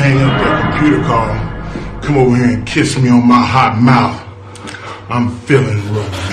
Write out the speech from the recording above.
hang up that computer call, come over here and kiss me on my hot mouth. I'm feeling romantic.